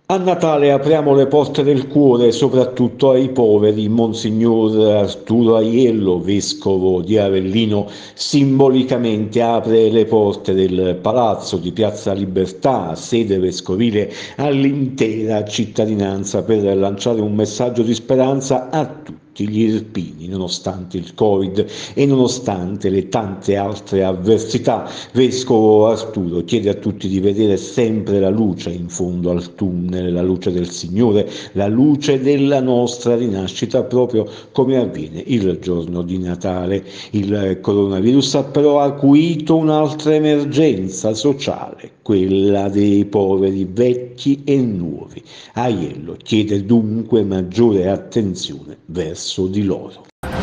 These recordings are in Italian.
A Natale apriamo le porte del cuore soprattutto ai poveri. Monsignor Arturo Aiello, vescovo di Avellino, simbolicamente apre le porte del palazzo di Piazza Libertà, sede vescovile, all'intera cittadinanza per lanciare un messaggio di speranza a tutti gli irpini, nonostante il Covid e nonostante le tante altre avversità. Vescovo Arturo chiede a tutti di vedere sempre la luce in fondo al tunnel, la luce del Signore, la luce della nostra rinascita, proprio come avviene il giorno di Natale. Il coronavirus ha però acuito un'altra emergenza sociale, quella dei poveri vecchi e nuovi. Aiello chiede dunque maggiore attenzione verso di loro.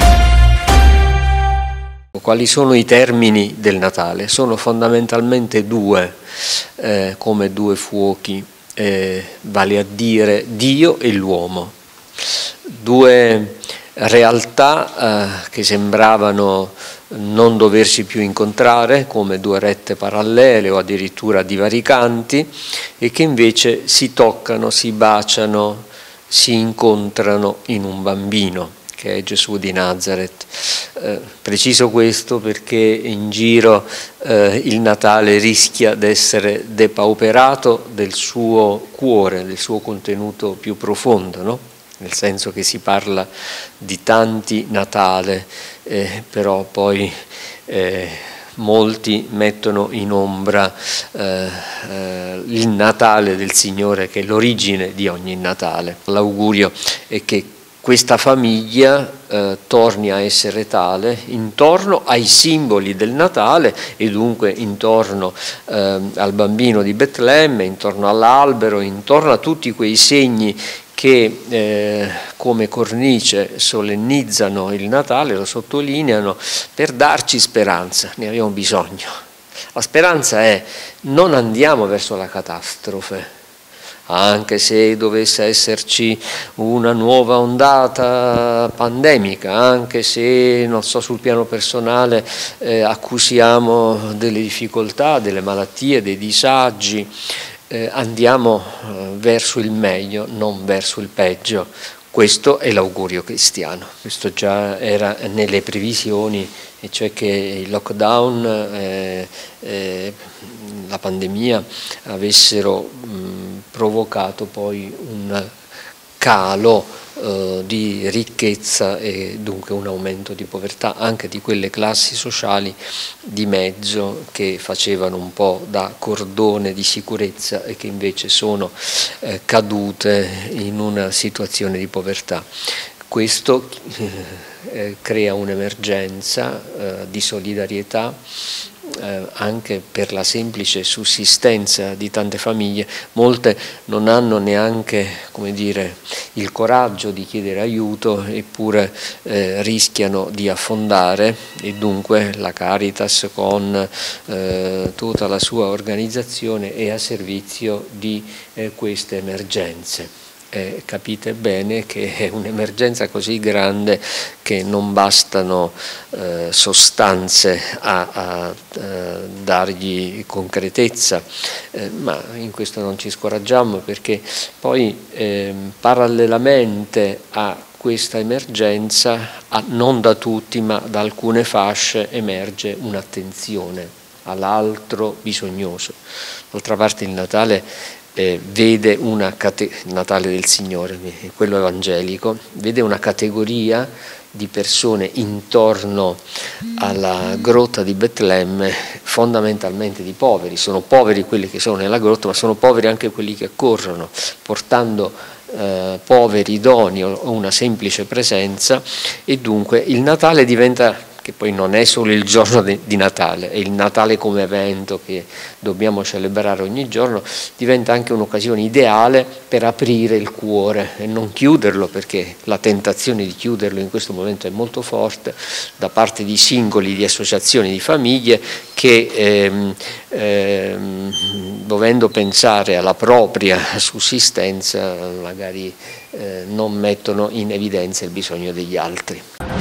Quali sono i termini del Natale? Sono fondamentalmente due, come due fuochi, vale a dire Dio e l'uomo. Due realtà che sembravano non doversi più incontrare, come due rette parallele o addirittura divaricanti, e che invece si toccano, si baciano, si incontrano in un bambino, che è Gesù di Nazareth. Preciso questo perché in giro il Natale rischia di essere depauperato del suo cuore, del suo contenuto più profondo, no? Nel senso che si parla di tanti Natale, però poi molti mettono in ombra il Natale del Signore, che è l'origine di ogni Natale. L'augurio è che questa famiglia torni a essere tale intorno ai simboli del Natale e dunque intorno al bambino di Betlemme, intorno all'albero, intorno a tutti quei segni che come cornice solennizzano il Natale, lo sottolineano, per darci speranza. Ne abbiamo bisogno. La speranza è: non andiamo verso la catastrofe, anche se dovesse esserci una nuova ondata pandemica, anche se, non so, sul piano personale accusiamo delle difficoltà, delle malattie, dei disagi, andiamo verso il meglio, non verso il peggio. Questo è l'augurio cristiano. Questo già era nelle previsioni, e cioè che il lockdown, la pandemia avessero provocato poi un calo di ricchezza e dunque un aumento di povertà anche di quelle classi sociali di mezzo che facevano un po' da cordone di sicurezza e che invece sono cadute in una situazione di povertà. Questo crea un'emergenza di solidarietà anche per la semplice sussistenza di tante famiglie. Molte non hanno neanche, come dire, il coraggio di chiedere aiuto, eppure rischiano di affondare, e dunque la Caritas con tutta la sua organizzazione è a servizio di queste emergenze. Capite bene che è un'emergenza così grande che non bastano sostanze a dargli concretezza, ma in questo non ci scoraggiamo, perché poi parallelamente a questa emergenza, non da tutti ma da alcune fasce, emerge un'attenzione all'altro bisognoso. D'altra parte il Natale vede il Natale del Signore, quello evangelico, vede una categoria di persone intorno alla grotta di Betlemme, fondamentalmente di poveri. Sono poveri quelli che sono nella grotta, ma sono poveri anche quelli che corrono, portando poveri doni o una semplice presenza, e dunque il Natale diventa, che poi non è solo il giorno di Natale, è il Natale come evento che dobbiamo celebrare ogni giorno, diventa anche un'occasione ideale per aprire il cuore e non chiuderlo, perché la tentazione di chiuderlo in questo momento è molto forte da parte di singoli, di associazioni, di famiglie che dovendo pensare alla propria sussistenza magari non mettono in evidenza il bisogno degli altri.